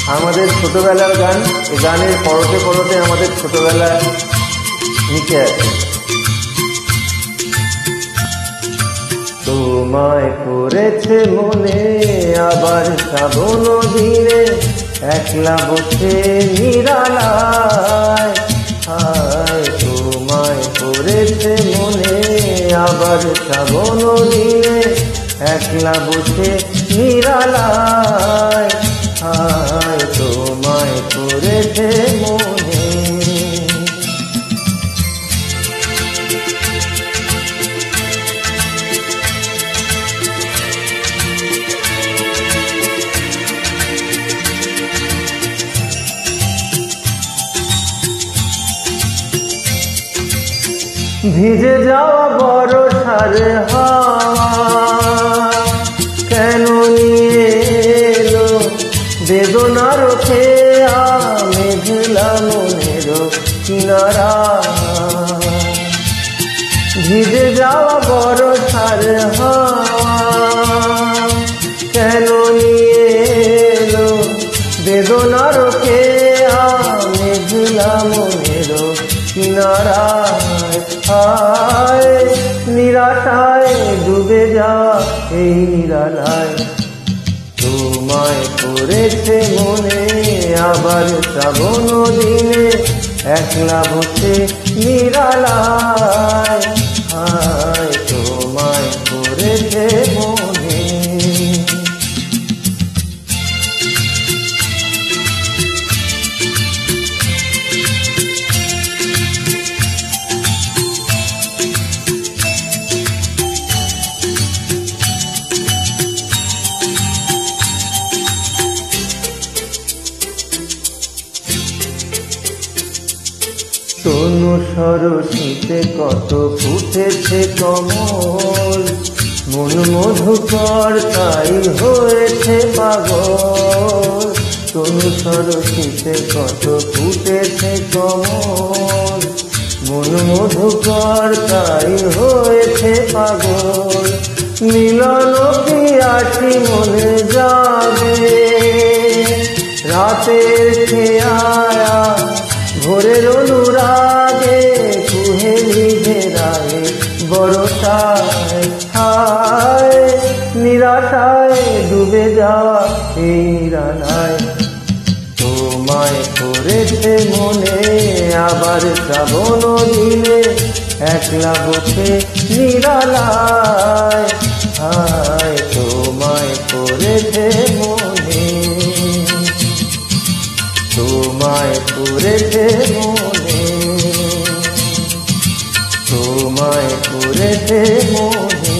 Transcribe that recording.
আমাদের ছোটবেলার গান, এই গানের পরতে পরতে আমাদের ছোটবেলা নিচে আছে। তোমায় করেছে মনে আবার শ্রাবণ দিনে, একলা বসে নিরালায়। হায় তোমায় করেছে মনে আবার শ্রাবণ দিনে, একলা বসে নিরালায়। হায় তোমায় করেছে মনে। ভিজে যাওয়া বর্ষার হাওয়া কেন নিয়ে এলো বেদনার খেয়া, মেঘলা মনের কিনারা। ভিজে যাওয়া বর্ষার হাওয়া কেন নিয়ে এলো বেদনার খেয়া, মেঘলা মনের কিনারায়। হায় নিরাশায় ডুবে যাওয়া এই নিরালায়, তোমায় করেছে মনে আবার শ্রাবণ দিনে, একলা বসে নিরালায়। হায় তোমায় করেছে মনে। তনু সরসীতে কত ফুটেছে কমল, মন মধুকর তাই হয়েছে পাগল। তনু সরসীতে কত ফুটেছে কমল, মন মধুকর তাই হয়েছে পাগল। মিলন কি আছি মনে যাবে রাতের খেয়ায়া, ভোরের অনুরাগে কুহে নিভে রায় বরসায়। হায় নিরাশায় ডুবে যাওয়া এই নিরালায়, তোমায় করেছে মনে আবার শ্রাবণ দিনে, একলা বসে নিরালায়। হায় তোমায় করেছে মনে, তোমায় করেছে মনে, তোমায় করেছে মনে।